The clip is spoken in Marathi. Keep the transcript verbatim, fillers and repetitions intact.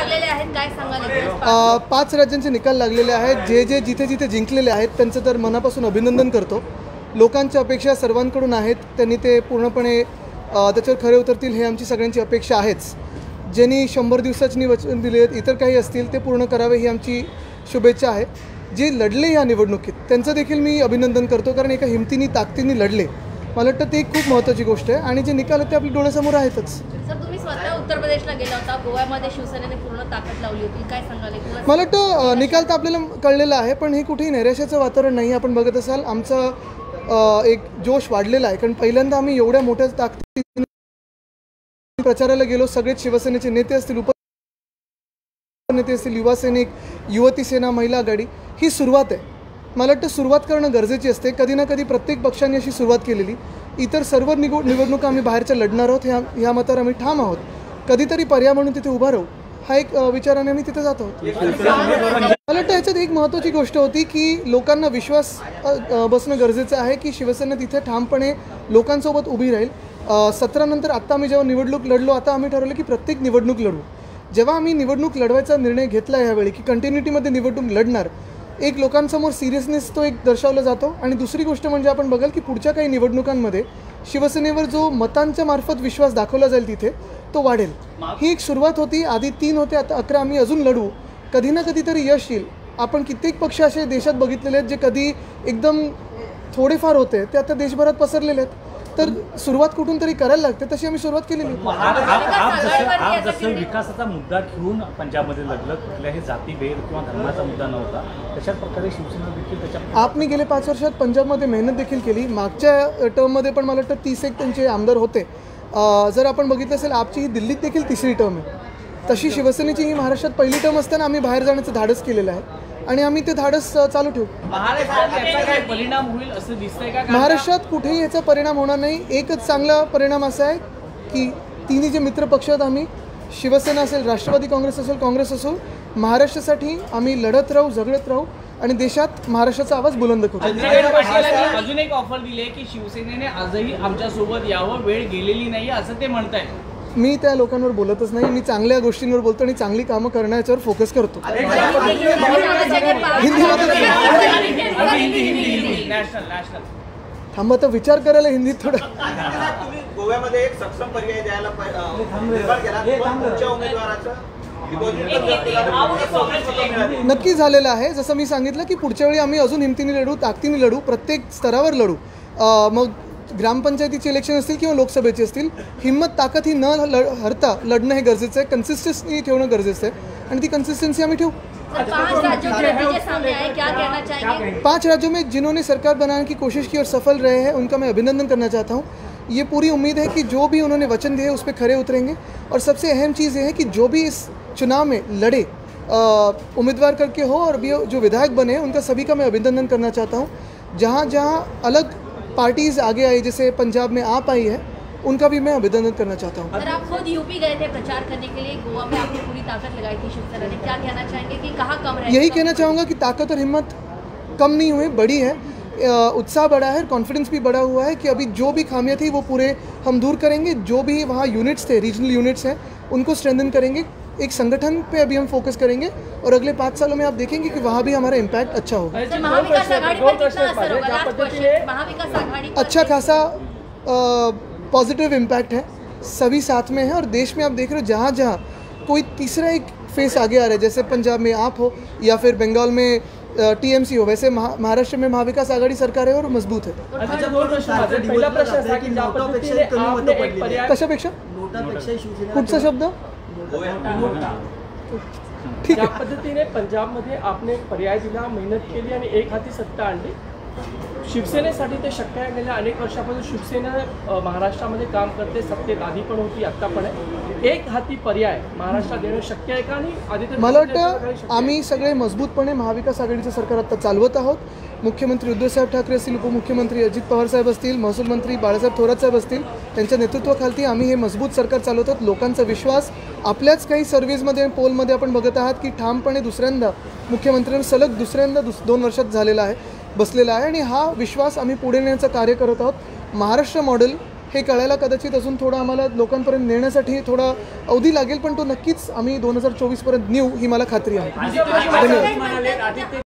लागलेले आहेत, काय सांगाल? पाच राज्यांचे निकाल लागलेले आहेत. जे जे जिथे जिथे जिंकलेले आहेत त्यांचं तर मनापासून अभिनंदन करतो. लोकांच्या अपेक्षा सर्वांकडून आहेत, त्यांनी ते पूर्णपणे त्याच्यावर खरे उतरतील हे आमची सगळ्यांची अपेक्षा आहेच. ज्यांनी शंभर दिवसाची वचन दिले आहेत, इतर काही असतील ते पूर्ण करावे ही आमची शुभेच्छा आहे. जे लढले या निवडणुकीत त्यांचं देखील मी अभिनंदन करतो, कारण एका हिमतीने ताकदीने लढले. मला वाटतं ते एक खूप महत्त्वाची गोष्ट आहे आणि जे निकाल ते आपल्या डोळ्यासमोर आहेतच. सर, तुम्ही स्वतः उत्तर प्रदेशला गेला होता, गोव्यामध्ये शिवसेनेने पूर्ण ताकद लावली होती, काय सांगाल? मला वाटतं निकाल तर आपल्याला कळलेला आहे, पण हे कुठेही नैराश्याचं वातावरण नाही. आपण बघत असाल आमचा एक जोश वाढलेला आहे, कारण पहिल्यांदा आम्ही एवढ्या मोठ्या ताकदीने प्रचाराला गेलो. सगळेच शिवसेनेचे नेते असतील, उपनेते असतील, युवा सैनिक, युवती सेना, महिला आघाडी, ही सुरुवात आहे. मला वाटतं सुरुवात करणं गरजेची असते. कधी ना कधी प्रत्येक पक्षाने अशी सुरुवात केलेली. इतर सर्व निगो निवडणुका आम्ही बाहेरच्या लढणार आहोत, ह्या ह्या मतावर आम्ही ठाम आहोत. कधीतरी पर्याय म्हणून तिथे उभा राहू, हा एक विचाराने आम्ही तिथे जात आहोत. मला वाटतं ह्याच्यात एक महत्त्वाची गोष्ट होती की लोकांना विश्वास बसणं गरजेचं आहे की शिवसेना तिथे ठामपणे लोकांसोबत उभी राहील. सतरा नंतर आत्ता आम्ही जेव्हा निवडणूक लढलो, आता आम्ही ठरवलं की प्रत्येक निवडणूक लढू. जेव्हा आम्ही निवडणूक लढवायचा निर्णय घेतला ह्यावेळी की कंटिन्युटीमध्ये निवडणूक लढणार, एक लोकांसमोर सिरियसनेस तो एक दर्शवला जातो. आणि दुसरी गोष्ट म्हणजे आपण बघाल की पुढच्या काही निवडणुकांमध्ये शिवसेनेवर जो मतांच्या मार्फत विश्वास दाखवला जाईल तिथे तो वाढेल. ही एक सुरुवात होती. आधी तीन होते, आता अकरा. आम्ही अजून लढू. कधी ना कधीतरी यश येईल. आपण कित्येक पक्ष असे देशात बघितलेले आहेत जे कधी एकदम थोडेफार होते, ते आता देशभरात पसरलेले आहेत. तर सुरुवात कुठून तरी करायला लागते, तशी आम्ही सुरुवात केलेली. आप जसं विकासाचा मुद्दा घेऊन पंजाबमध्ये लढलं, कुठल्याही जातीभेद किंवा धर्माचा मुद्दा नव्हता, तशाच प्रकारे शिवसेना देखील त्याच्या आपने गेले पाच वर्षात पंजाबमध्ये मेहनत देखील केली. मागच्या टर्ममध्ये पण मला वाटतं तीस एक त्यांचे आमदार होते. जर आपण बघितलं असेल, आपची ही दिल्लीत देखील तिसरी टर्म आहे. तशी शिवसेनेची ही महाराष्ट्रात पहिली टर्म असताना आम्ही बाहेर जाण्याचं धाडस केलेलं आहे आणि आम्ही ते धाडस चालू ठेवू. परिणाम होईल असं दिसतंय का? महाराष्ट्रात कुठेही याचा परिणाम होणार नाही. एकच चांगला परिणाम असा आहे की तिन्ही जे मित्र पक्ष आहेत, आम्ही शिवसेना असेल, राष्ट्रवादी काँग्रेस असेल, काँग्रेस असेल, महाराष्ट्रासाठी आम्ही लढत राहू, झगडत राहू आणि देशात महाराष्ट्राचा आवाज बुलंद करू. अजून एक ऑफर दिली आहे की शिवसेनेने आजही आमच्यासोबत यावं, वेळ गेलेली नाही असं ते म्हणताय. मी त्या लोकांवर बोलतच नाही. मी चांगल्या गोष्टींवर बोलतो आणि चांगली कामं करण्याच्यावर फोकस करतो. थांबा, तर विचार करायला हिंदीत थोडं. गोव्यामध्ये एक सक्षम पर्याय द्यायला नक्की झालेलं आहे. जसं मी सांगितलं की पुढच्या वेळी आम्ही अजून हिमतीने लढू, ताकदीने लढू, प्रत्येक स्तरावर लढू. मग ग्रामपंचायतीचे इलेक्शन असतील किंवा लोकसभेचे असतील, हिंमत ताकद ही न लढ हरता लढणं हे गरजेचं आहे. कन्सिस्टन्सी ठेवणं गरजेचं आहे आणि ती कन्सिस्टेंसी हमें ठेवू. पांच राज्यों में जिन्होंने सरकार बनाने की कोशिश की और सफल रहे हैं, उनका मैं अभिनंदन करना चाहता हूँ. ये पूरी उम्मीद है कि जो भी उन्होंने वचन दिए उस पर खरे उतरेंगे. और सबसे अहम चीज़ ये है कि जो भी इस चुनाव में लड़े उम्मीदवार करके हो और भी जो विधायक बने, उनका सभी का मैं अभिनंदन करना चाहता हूँ. जहाँ जहाँ अलग पार्टीज आगे आई, जैसे पंजाब में आप आई है, उनका भी मैं अभिनंदन करना चाहता हूँ. सर, आप खुद यूपी गए थे प्रचार करने के लिए, गोवा में आपने पूरी ताकत लगाई थी शिवसेना ने, क्या कहना चाहेंगे कि कहाँ कम रहे? यही कहना चाहूँगा कि ताकत और हिम्मत कम नहीं हुई, बड़ी है. उत्साह बढ़ा है, कॉन्फिडेंस भी बढ़ा हुआ है कि अभी जो भी खामियां थी वो पूरे हम दूर करेंगे. जो भी वहाँ यूनिट्स थे, रीजनल यूनिट्स हैं, उनको स्ट्रेंथन करेंगे. एक संगठन पे अभी हम फोकस करेंगे और अगले पाँच सालों में आप देखेंगे कि वहाँ भी हमारा इम्पैक्ट अच्छा होगा. अच्छा खासा पॉजिटिव इम्पैक्ट है, सभी साथ में है. और देश में आप देख रहे हो जहाँ जहाँ कोई तीसरा एक फेस आगे आ रहा है, जैसे पंजाब में आप हो या फिर बंगाल में टीएमसी हो, वैसे महाराष्ट्र में महाविकास आघाड़ी सरकार है और मजबूत है. कशापेक्षा कुठचा शब्द? ठीक आहे. पद्धतीने पंजाबमध्ये आपने पर्याय दिला, मेहनत केली आणि एक हाती सत्ता आणली. शिवसेनेसाठी ते शक्य आहे. गेल्या अनेक वर्षापासून शिवसेना महाराष्ट्रामध्ये काम करते, सत्तेत आधी पण होती, आत्ता पण आहे. एक हाती पर्याय महाराष्ट्रात देणं शक्य आहे का? आणि आधी तर मला वाटतं आम्ही सगळे मजबूतपणे महाविकास आघाडीचं सरकार आता चालवत आहोत. मुख्यमंत्री उद्धवसाहेब ठाकरे असतील, उपमुख्यमंत्री अजित पवार साहेब असतील, महसूल मंत्री बाळासाहेब थोरात साहेब असतील, त्यांच्या नेतृत्वाखाली आम्ही हे मजबूत सरकार चालवत आहोत. लोकांचा विश्वास आपल्याच काही सर्व्हिसमध्ये, पोलमध्ये आपण बघत आहात की ठामपणे दुसऱ्यांदा मुख्यमंत्र्यांना सलग दुसऱ्यांदा दुस दोन वर्षात झालेला आहे, बसलेला आहे. आणि हा विश्वास आम्ही पुढे नेण्याचं कार्य करत आहोत. महाराष्ट्र मॉडेल हे कळायला कदाचित अजून थोडं आम्हाला लोकांपर्यंत नेण्यासाठी थोडा अवधी लागेल, पण तो नक्कीच आम्ही दोन हजार चोवीसपर्यंत नेऊ ही मला खात्री आहे. आदित्य ठाकरे म्हणाले, आदित्य